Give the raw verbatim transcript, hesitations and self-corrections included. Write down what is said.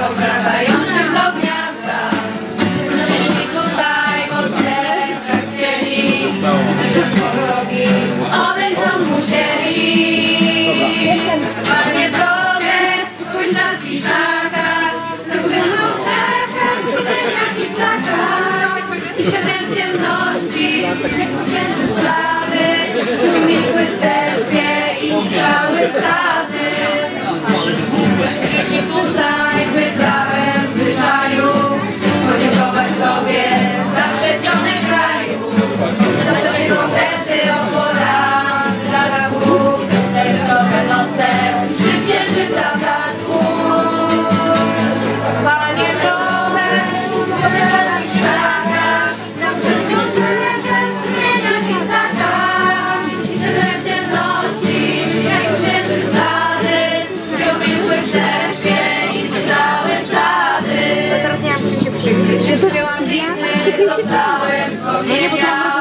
wracającym do gniazda. Przyszli tutaj, bo serca chcieli, drogi odejść musieli. Panie drogę, pójdź na zwiszakach, zagubioną czekach, studiach i plakach. I światem ciemności, jak księżyc plawy, umilkły cerkwie i trwały sady. Jeśli tutaj wybrałem w zwyczaju podziękować sobie za przecione kraju, za te koncerty o porannych blasku, sercowe noce przy księżyca blasku. Panie drogę, podeszła z szaka, za wszelką czerkę w strumieniach i ptakach. I szedłem w ciemności, jak księżyc blady, umilkły cerkwie i dojrzałe sady. To teraz nie mam czym się przyjrzeć. Wszystkie łambisy zostały wspomnienia.